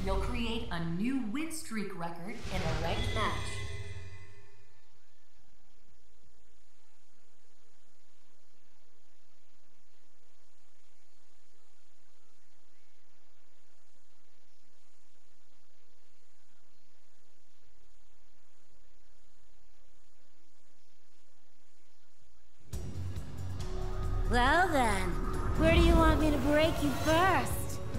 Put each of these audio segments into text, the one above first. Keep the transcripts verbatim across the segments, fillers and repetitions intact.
You'll create a new win streak record in a ranked match. Well then, where do you want me to break you first?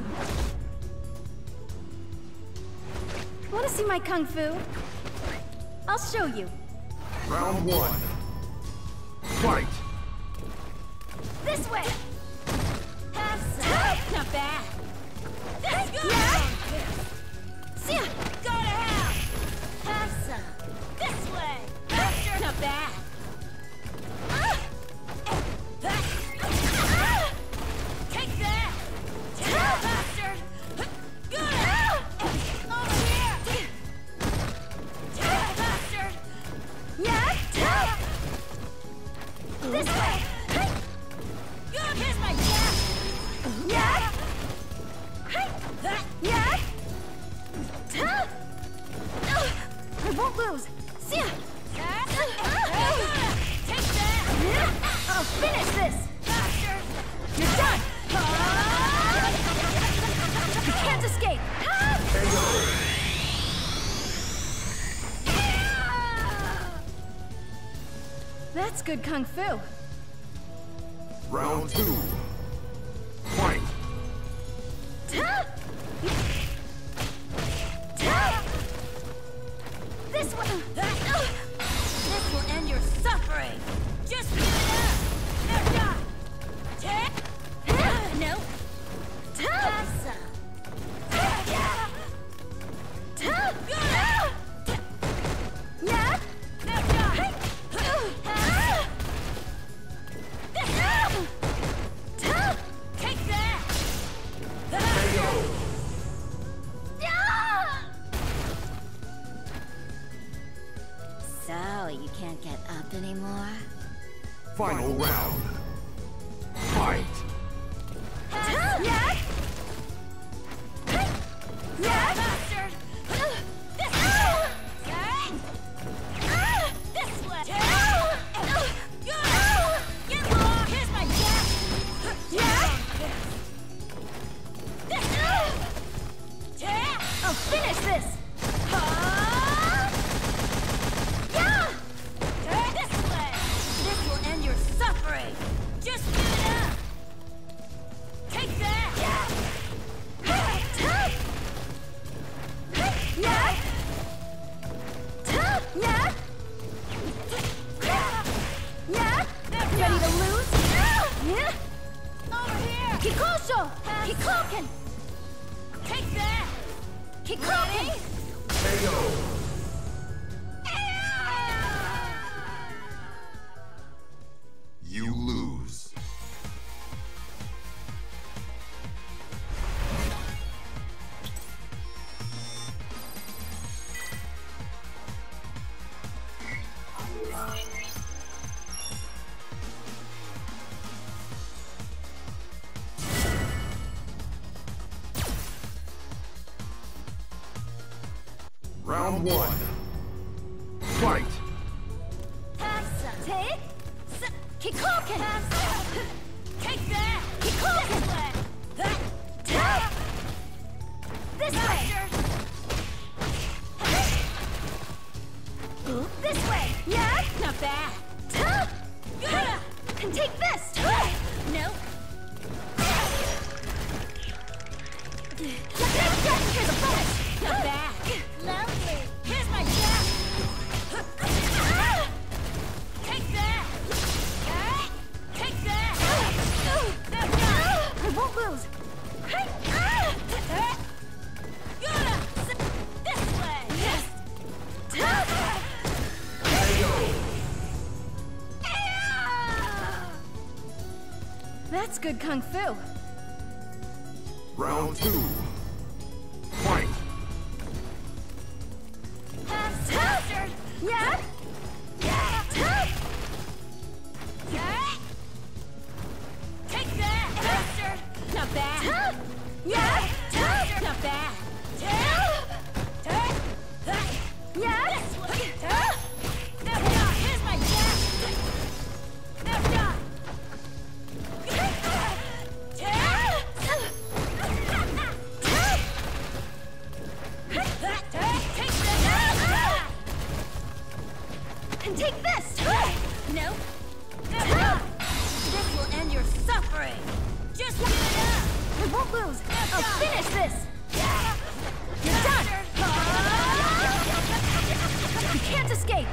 Want to see my kung fu? I'll show you. Round one. Fight! This way! Have some. Not bad. That's good! Yeah! See ya! Gotta have! Have some. This way! Faster! Not bad. Ah! Ah! Take that! Take that, bastard! Good! Over here! Take that, bastard! Yeah! This way! Good! Here's my jab! Yeah! That! Yeah! I won't lose! See ya! Take that! I'll finish this! Bastard! You're done! You can't escape! That's good kung fu. Round two. Fight! This one! This will end your suffering! Just give it up! Now die! Take! No! Have some! Yeah! Yeah! Now die! Take that! So, you can't get up anymore? Final round. Fight! Yeah! Yeah! Bastard! This way! This way! Good! Get low! Here's my jab! Yeah! This! Yeah! I'll finish this! Yeah! This way! This will end your suffering! Just give it up! Take that! Yeah! Yeah! Yeah! Yeah! Ready to lose? Yeah! Over here! Kikosho! Kikoken! Take that! Kikoken! K O! You lose. Round one. Fight! Have some. Take? S Kikoken! Have some. Take that! Kikoken! That! Take! This way! This way! Yeah? Not bad! Good! And take this! No! Here's a bonus! Not bad! Lovely! Here's my jab! Take that! Take that! I won't lose! Good! This way! Yes! That's good kung fu. Round two. Fight! Bastard! Yeah? Yeah! Yeah! Take that! Bastard! Not bad! Yeah! Not bad! this! You're done! You can't escape!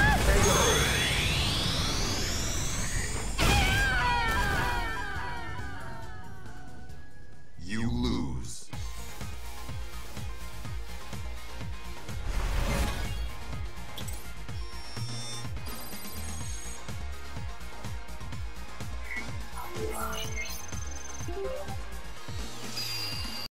You lose. Thank you.